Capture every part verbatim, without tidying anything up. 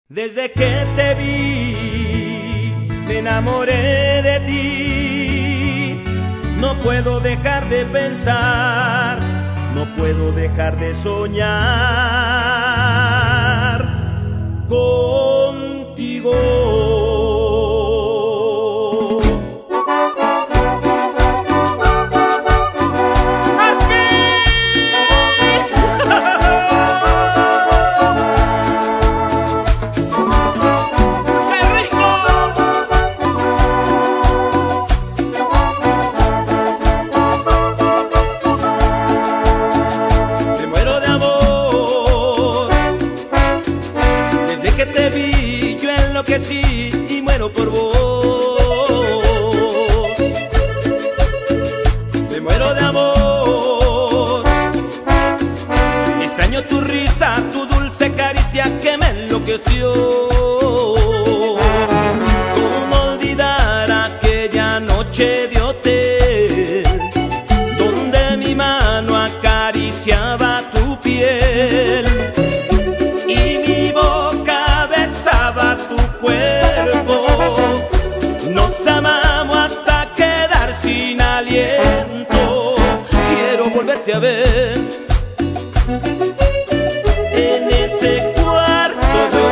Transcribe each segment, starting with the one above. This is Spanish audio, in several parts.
Desde que te vi, me enamoré de ti. No puedo dejar de pensar, no puedo dejar de soñar contigo. Que te vi, yo enloquecí y muero por vos. Me muero de amor. Extraño tu risa, tu dulce caricia que me enloqueció. ¿Cómo olvidar aquella noche de hotel donde mi mano acariciaba tu piel y mi boca tu cuerpo? Nos amamos hasta quedar sin aliento. Quiero volverte a ver en ese cuarto de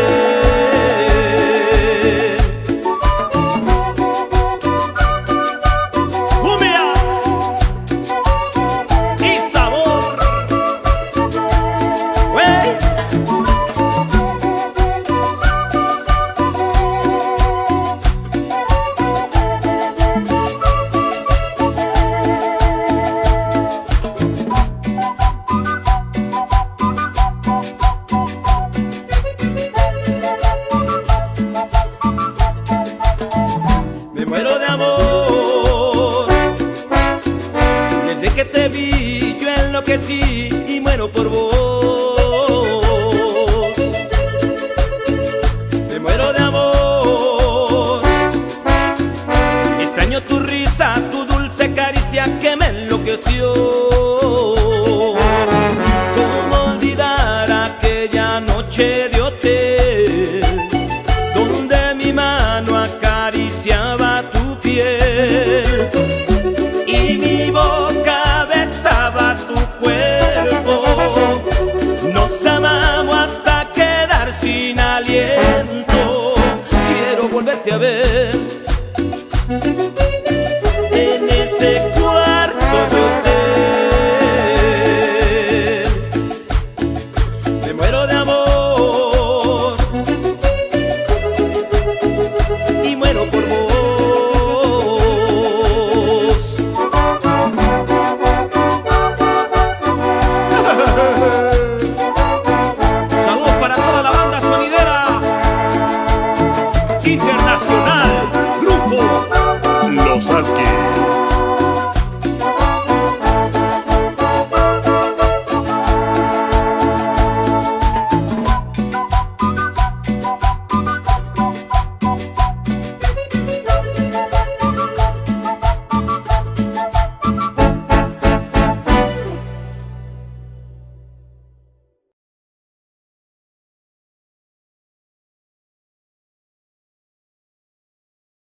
hotel. ¡Cumbia! ¡Y sabor! ¡Wey! Me muero de amor. Desde que te vi, yo enloquecí y muero por vos. Me muero de amor. Extraño tu risa, tu dulce caricia que me enloqueció. ¿Cómo olvidar aquella noche de hotel donde mi mano acariciaba tu piel y mi boca besaba tu cuerpo? Nos amamos hasta quedar sin aliento. Quiero volverte a ver